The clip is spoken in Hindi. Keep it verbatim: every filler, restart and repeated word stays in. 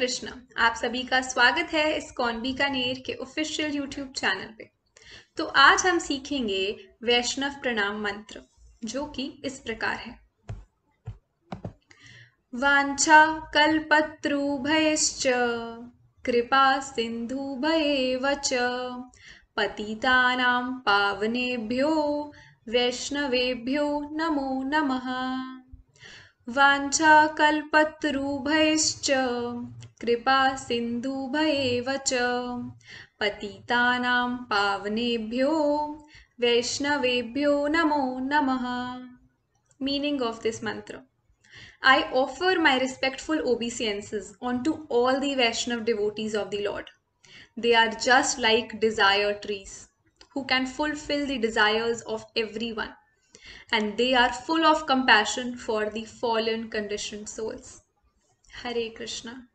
कृष्ण। आप सभी का स्वागत है इस कौन बीकानेर के ऑफिशियल यूट्यूब चैनल पे। तो आज हम सीखेंगे वैष्णव प्रणाम मंत्र, जो कि इस प्रकार है। वांछा कल्पतरुभयश्च कृपा सिन्धुभयेव च पतितानां पावनेभ्यो वैष्णवेभ्यो नमो नमः। वांछा कल्पतरुभयश्च कृपा सिन्धुभयेव च पतितानां पावनेभ्यो वैष्णवेभ्यो नमो नमः। Meaning of this mantra: I offer my respectful obeisances unto all the Vaishnav devotees of the Lord. They are just like desire trees, who can fulfill the desires of everyone, and they are full of compassion for the fallen conditioned souls. Hare Krishna.